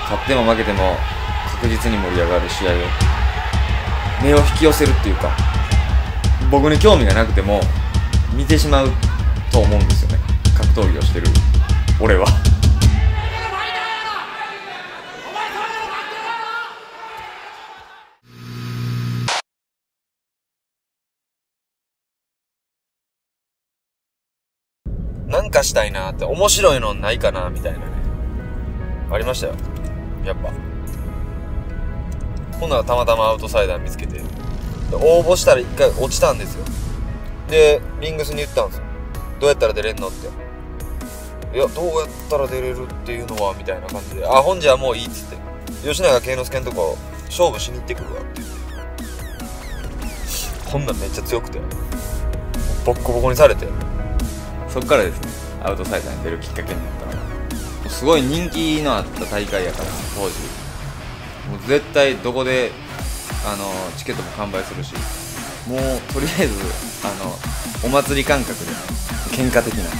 勝っても負けても確実に盛り上がる試合を目を引き寄せるっていうか、僕に興味がなくても見てしまうと思うんですよね、格闘技をしてる俺は。なんかしたいなって、面白いのないかなみたいなね、ありましたよ、やっぱ。ほんならたまたまアウトサイダー見つけて、応募したら一回落ちたんですよ。でリングスに言ったんですよ、どうやったら出れんのって。いや、どうやったら出れるっていうのはみたいな感じで、あ、ほんじゃもういいっつって、吉永圭之助のとこ勝負しに行ってくるわって言って、こんなんめっちゃ強くてボッコボコにされて、そっからですね、アウトサイダーに出るきっかけになったの。すごい人気のあった大会やから、当時もう絶対どこでチケットも完売するし、もうとりあえずお祭り感覚で喧嘩的な。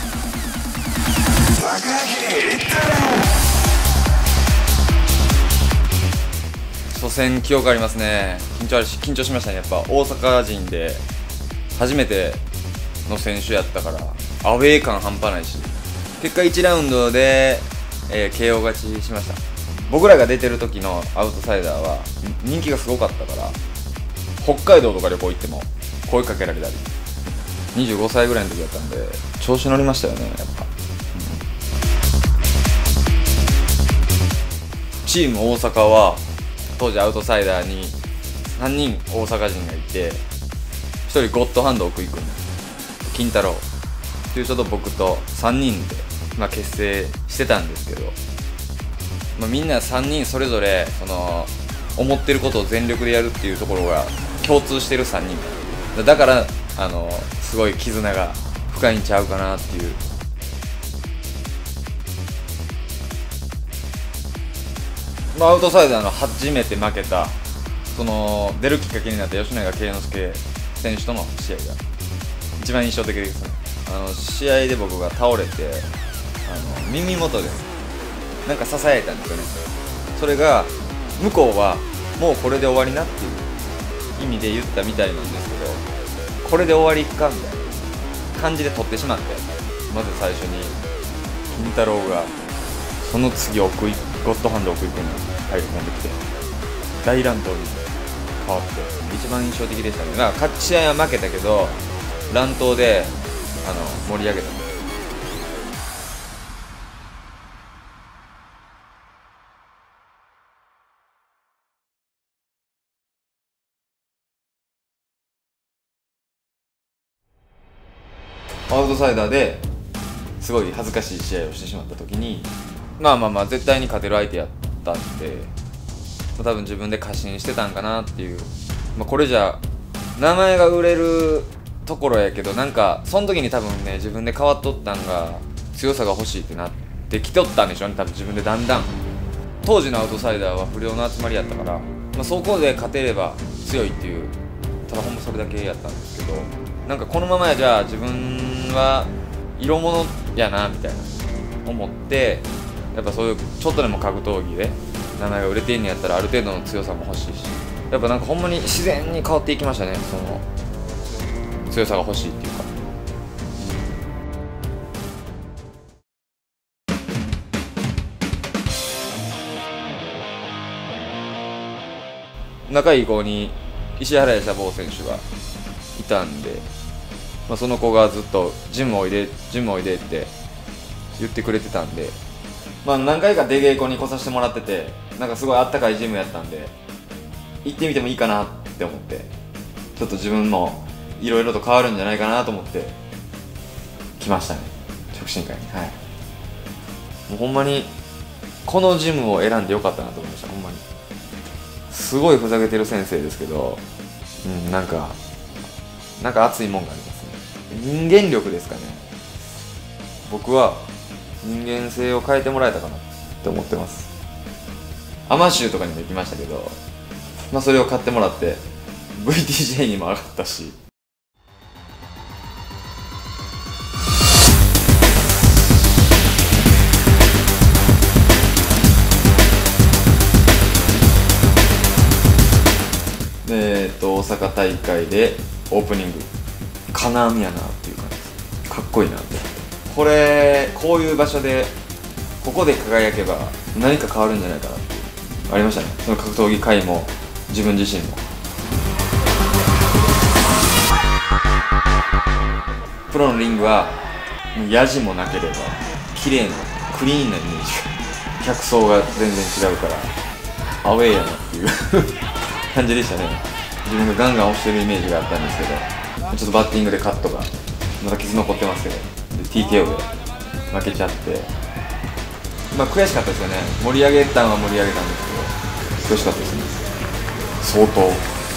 初戦記憶ありますね。緊張しましたね。やっぱ大阪人で初めての選手やったからアウェー感半端ないし、結果1ラウンドで、KO 勝ちしました。僕らが出てる時のアウトサイダーは人気がすごかったから、北海道とか旅行行っても声かけられたり、25歳ぐらいの時だったんで調子乗りましたよね、やっぱ。チーム大阪は当時アウトサイダーに3人大阪人がいて、1人ゴッドハンド奥井君、金太郎っていう人と僕と3人で、結成してたんですけど、みんな3人それぞれ思ってることを全力でやるっていうところが共通してる3人だからすごい絆が深いんちゃうかなっていう。アウトサイダーの初めて負けた出るきっかけになった吉永圭之助選手との試合が一番印象的ですね。試合で僕が倒れて耳元でなんか囁いたんですよね。それが向こうはもうこれで終わりなっていう意味で言ったみたいなんですけど、これで終わりかみたいな感じで取ってしまって、まず最初に金太郎がその次ゴッドハンド奥井君に入り込んできて大乱闘に変わって一番印象的でしたね。試合は負けたけど乱闘で盛り上げた。アウトサイダーですごい恥ずかしい試合をしてしまった時に、絶対に勝てる相手やったんで、多分自分で過信してたんかなっていう。これじゃ名前が売れるところやけど、なんかその時に多分ね、自分で変わっとったんが、強さが欲しいってなってきとったんでしょうね、多分自分でだんだん。当時のアウトサイダーは不良の集まりやったから、そこで勝てれば強いっていう、ただほんまそれだけやったんですけど、なんかこのままやじゃあ自分は色物やなみたいな思って、やっぱそういうちょっとでも格闘技で名前が売れてんのやったらある程度の強さも欲しいし、やっぱなんかほんまに自然に変わっていきましたね、強さが欲しいっていうか。仲いい子に石原彌坊選手がいたんで、その子がずっとジムおいでって言ってくれてたんで、何回か出稽古に来させてもらってて、なんかすごいあったかいジムやったんで行ってみてもいいかなって思って、ちょっと自分もいろいろと変わるんじゃないかなと思って来ましたね、直進会に。はい、もうほんまにこのジムを選んでよかったなと思いました。ほんまにすごいふざけてる先生ですけど、なんか熱いもんがありますね。人間力ですかね。僕は人間性を変えてもらえたかなって思ってます。アマシューとかにも行きましたけど、それを買ってもらって VTJ にも上がったし、 大阪大会でオープニング金網やなっていう感じです。かっこいいなって。こういう場所でここで輝けば何か変わるんじゃないかなっていうありましたね。その格闘技界も自分自身も。プロのリングはヤジもなければ綺麗なクリーンなイメージが、客層が全然違うからアウェーやなっていう感じでしたね。自分がガンガン押してるイメージがあったんですけど、ちょっとバッティングでカットがまだ傷残ってますけど、で TKO で負けちゃって、まあ悔しかったですよね。盛り上げたんは盛り上げたんですけど悔しかったですね、相当。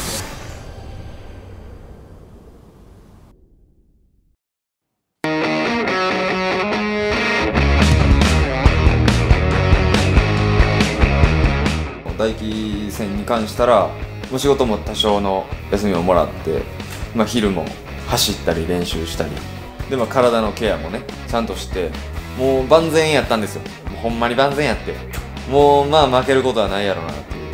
大輝戦に関したらお仕事も多少の休みをもらって、まあ、昼も走ったり練習したりで、まあ、体のケアもねちゃんとして、もう万全やったんですよ。もうほんまに万全やって、もうまあ負けることはないやろうなっていう、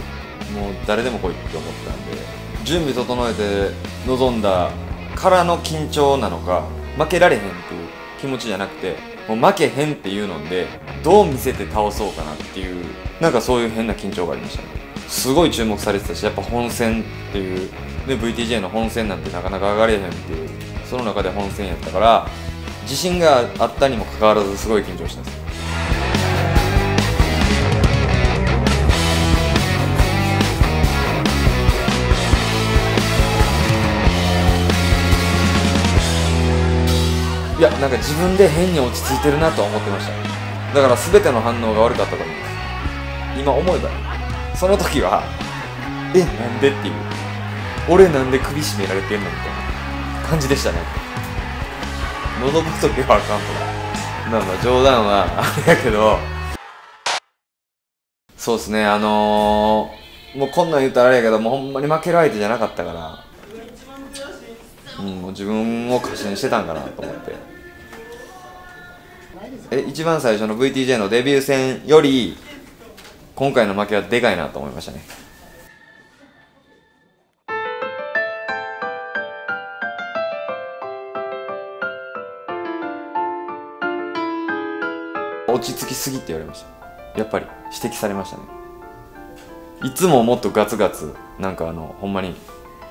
もう誰でも来いって思ったんで、準備整えて臨んだからの緊張なのか、負けられへんっていう気持ちじゃなくて、もう負けへんっていうのでどう見せて倒そうかなっていう、なんかそういう変な緊張がありましたね。すごい注目されてたし、やっぱ本戦っていうで VTJ の本戦なんてなかなか上がれへんっていう、その中で本戦やったから自信があったにもかかわらずすごい緊張したんですよ。いや、なんか自分で変に落ち着いてるなとは思ってました。だから全ての反応が悪かったと思います。今思えば、その時はなんでっていう、俺なんで首絞められてんのみたいな感じでしたね。喉仏はあかんとか、まあまあ冗談はあれやけど、そうですね、もうこんなん言ったらあれやけど、もうほんまに負ける相手じゃなかったから、もう自分を過信してたんかなと思って、一番最初の VTJ のデビュー戦より今回の負けはでかいなと思いましたね。落ち着きすぎって言われました。やっぱり指摘されましたね。いつももっとガツガツ、なんかほんまに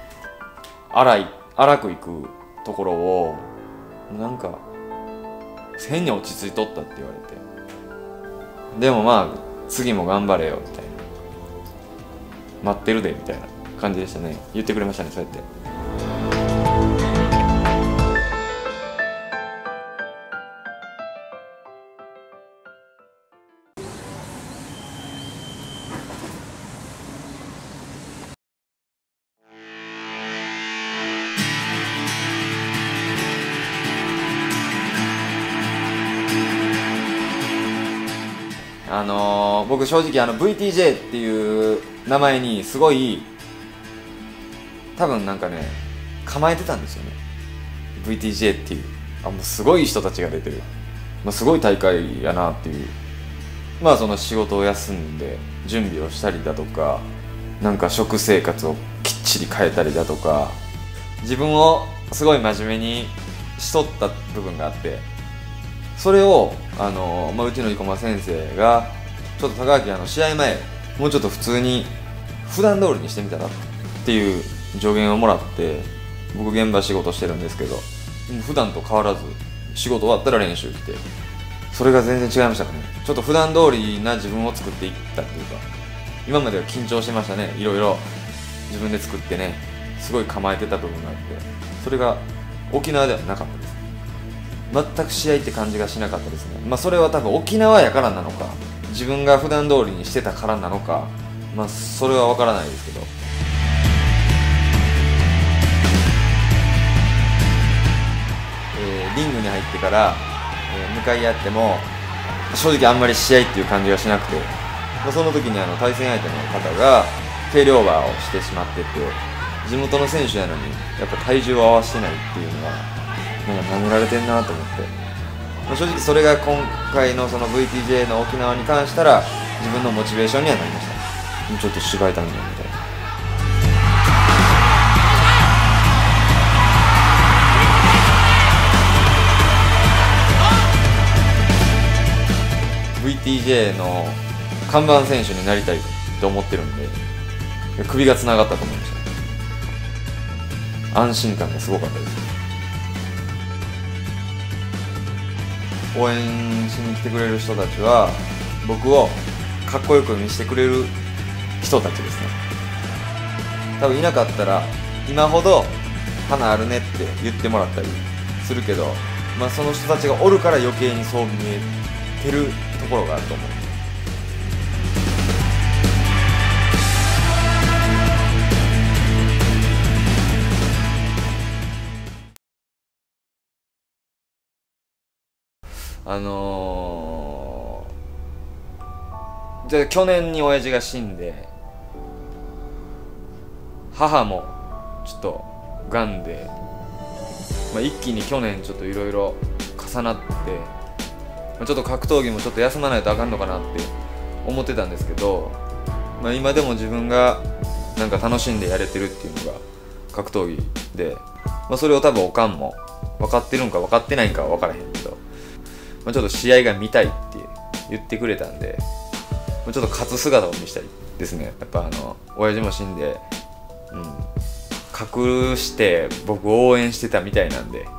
荒くいくところをなんか変に落ち着いとったって言われて、でもまあ次も頑張れよみたいな、待ってるでみたいな感じでしたね。言ってくれましたね、そうやって。僕正直VTJ っていう名前にすごい多分なんかね構えてたんですよね。 VTJ っていうもうすごい人たちが出てる、すごい大会やなっていう、その仕事を休んで準備をしたりだとか、なんか食生活をきっちり変えたりだとか、自分をすごい真面目にしとった部分があって、それをうちの生駒先生がちょっと高明試合前もうちょっと普通に普段通りにしてみたらっていう助言をもらって、僕現場仕事してるんですけど、普段と変わらず仕事終わったら練習来て、それが全然違いましたかね。ちょっと普段通りな自分を作っていったっていうか、今までは緊張してましたね。いろいろ自分で作ってね、すごい構えてた部分があって、それが沖縄ではなかったです。全く試合って感じがしなかったですね。それは多分沖縄やからなのか、自分が普段通りにしてたからなのか、それは分からないですけど、リングに入ってから、向かい合っても正直あんまり試合っていう感じがしなくて、その時に対戦相手の方が軽量オーバーをしてしまってて、地元の選手やのにやっぱ体重を合わせてないっていうのはなんか舐められてんなと思って、正直それが今回のその VTJ の沖縄に関したら自分のモチベーションにはなりました。ちょっと芝居たんじゃんみたいな。 VTJ の看板選手になりたいと思ってるんで、首がつながったと思いました。安心感がすごかったです。応援しに来てくれる人たちは僕をかっこよく見せてくれる人たちですね。多分いなかったら今ほど花あるねって言ってもらったりするけど、その人たちがおるから余計にそう見えてるところがあると思う。じゃあ去年に親父が死んで、母もちょっとがんで、一気に去年ちょっといろいろ重なって、ちょっと格闘技もちょっと休まないとあかんのかなって思ってたんですけど、今でも自分がなんか楽しんでやれてるっていうのが格闘技で、それを多分おかんも分かってるんか分かってないんかは分からへんけど、ちょっと試合が見たいって言ってくれたんで、ちょっと勝つ姿を見せたいですね。やっぱ親父も死んで、隠して僕を応援してたみたいなんで、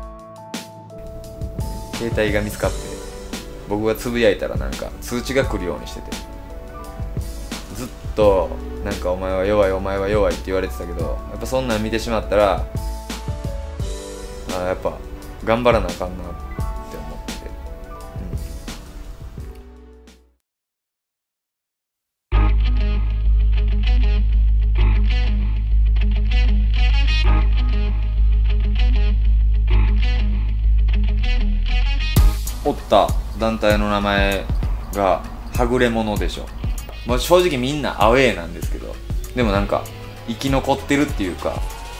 携帯が見つかって僕がつぶやいたらなんか通知が来るようにしてて、ずっとなんかお前は弱いお前は弱いって言われてたけど、やっぱそんなん見てしまったら、やっぱ頑張らなあかんなって思って、おった団体の名前がはぐれ者でしょ。正直みんなアウェーなんですけど、でもなんか生き残ってるっていうか、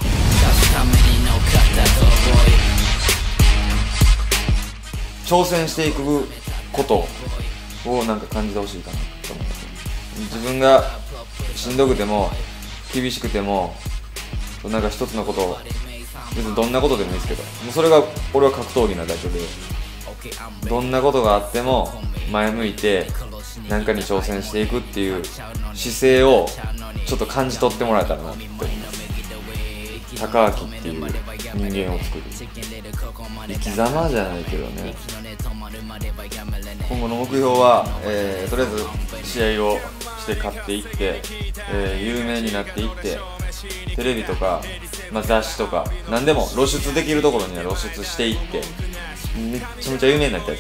挑戦していくことをなんか感じてほしいかなと思います。自分がしんどくても厳しくても、なんか一つのことを、別にどんなことでもいいですけど、もうそれが俺は格闘技なだけで、どんなことがあっても前向いて何かに挑戦していくっていう姿勢をちょっと感じ取ってもらえたらなって思います。高明っていう人間を作る生き様じゃないけどね。今後の目標は、とりあえず試合をして勝っていって、有名になっていって、テレビとか、雑誌とか何でも露出できるところには露出していって、めっちゃめちゃ有名になりたい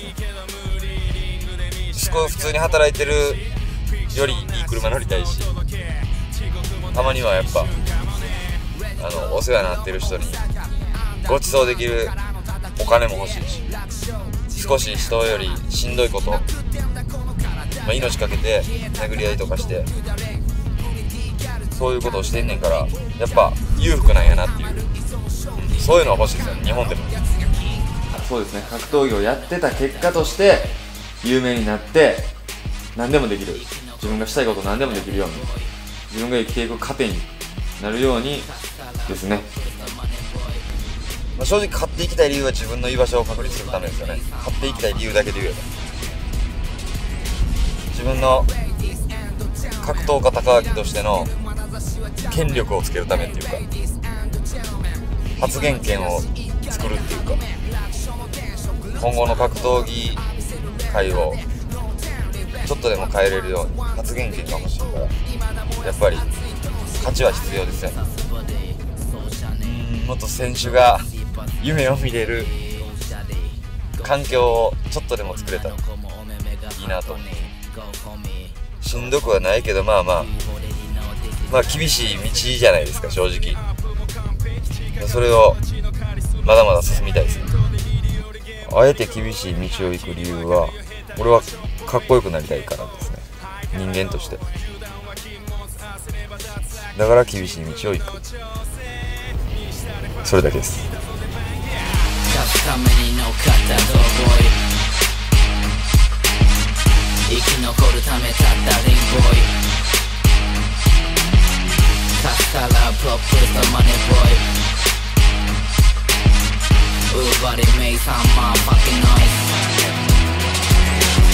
ですね。普通に働いてるよりいい車乗りたいし、たまにはやっぱお世話になってる人にご馳走できるお金も欲しいし、少し人よりしんどいこと、命かけて殴り合いとかしてそういうことをしてんねんから、やっぱ裕福なんやなっていう、そういうのは欲しいですよね、日本でも。そうですね、格闘技をやってた結果として有名になって何でもできる、自分がしたいこと何でもできるように、自分が生きていく糧になるようにですね。正直勝っていきたい理由は自分の居場所を確立するためですよね。勝っていきたい理由だけで言えば、自分の格闘家高明としての権力をつけるためっていうか、発言権を作るっていうか、今後の格闘技界をちょっとでも変えれるように発言権が欲しいから、やっぱり勝ちは必要ですよね。もっと選手が夢を見れる環境をちょっとでも作れたらいいなと思って。しんどくはないけど、厳しい道じゃないですか、正直。それをまだまだ進みたいですね。あえて厳しい道を行く理由は、俺はかっこよくなりたいからですね、人間として。だから厳しい道を行く、それだけです。生き残るためたったリンボーイ、カスタラプロプレスマネーボーイ、ウーバリメイサンマーファッキンナイス。